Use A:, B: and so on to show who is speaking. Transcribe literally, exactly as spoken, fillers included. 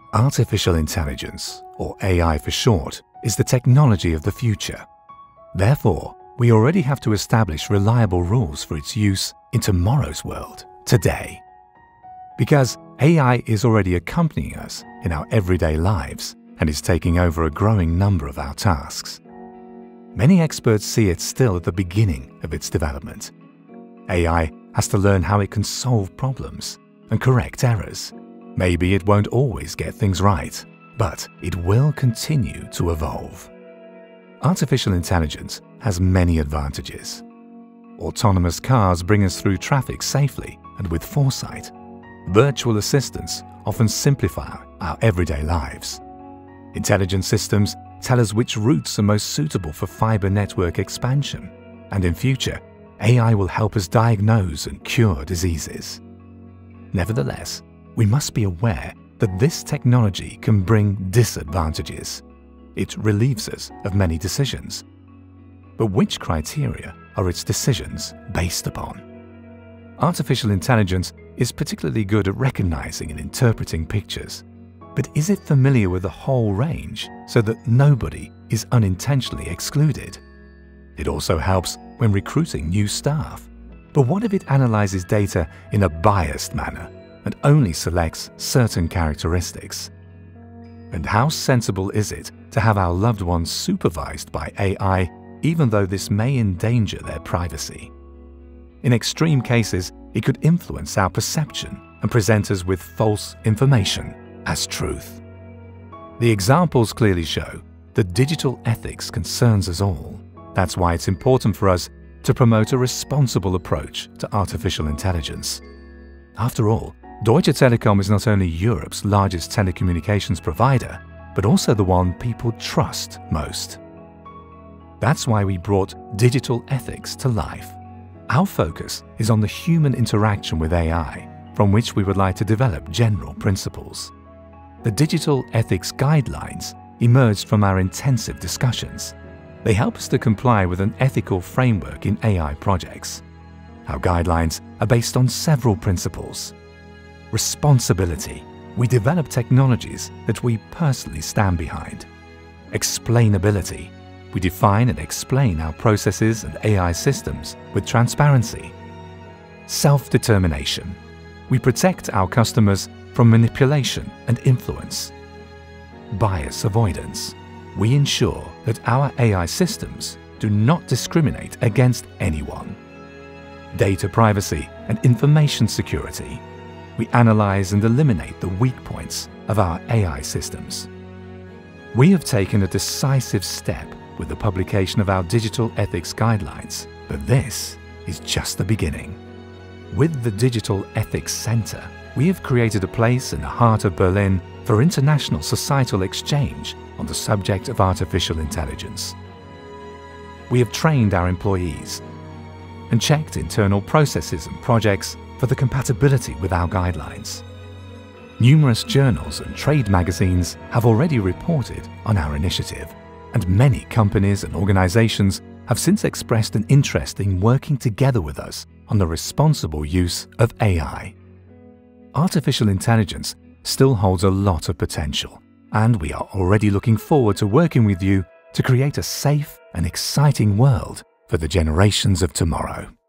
A: Artificial intelligence, or A I for short, is the technology of the future. Therefore, we already have to establish reliable rules for its use in tomorrow's world, today. Because A I is already accompanying us in our everyday lives and is taking over a growing number of our tasks. Many experts see it still at the beginning of its development. A I has to learn how it can solve problems and correct errors. Maybe it won't always get things right, but it will continue to evolve. Artificial intelligence has many advantages. Autonomous cars bring us through traffic safely and with foresight. Virtual assistants often simplify our everyday lives. Intelligent systems tell us which routes are most suitable for fiber network expansion, and in future, A I will help us diagnose and cure diseases. Nevertheless, we must be aware that this technology can bring disadvantages. It relieves us of many decisions. But which criteria are its decisions based upon? Artificial intelligence is particularly good at recognizing and interpreting pictures. But is it familiar with the whole range so that nobody is unintentionally excluded? It also helps when recruiting new staff. But what if it analyzes data in a biased manner and only selects certain characteristics? And how sensible is it to have our loved ones supervised by A I, even though this may endanger their privacy? In extreme cases, it could influence our perception and present us with false information as truth. The examples clearly show that digital ethics concerns us all. That's why it's important for us to promote a responsible approach to artificial intelligence. After all, Deutsche Telekom is not only Europe's largest telecommunications provider, but also the one people trust most. That's why we brought digital ethics to life. Our focus is on the human interaction with A I, from which we would like to develop general principles. The digital ethics guidelines emerged from our intensive discussions. They help us to comply with an ethical framework in A I projects. Our guidelines are based on several principles. Responsibility. We develop technologies that we personally stand behind. Explainability. We define and explain our processes and A I systems with transparency. Self-determination. We protect our customers from manipulation and influence. Bias avoidance. We ensure that our A I systems do not discriminate against anyone. Data privacy and information security. We analyze and eliminate the weak points of our A I systems. We have taken a decisive step with the publication of our digital ethics guidelines, but this is just the beginning. With the Digital Ethics Center, we have created a place in the heart of Berlin for international societal exchange on the subject of artificial intelligence. We have trained our employees and checked internal processes and projects for the compatibility with our guidelines. Numerous journals and trade magazines have already reported on our initiative, and many companies and organizations have since expressed an interest in working together with us on the responsible use of A I. Artificial intelligence still holds a lot of potential, and we are already looking forward to working with you to create a safe and exciting world for the generations of tomorrow.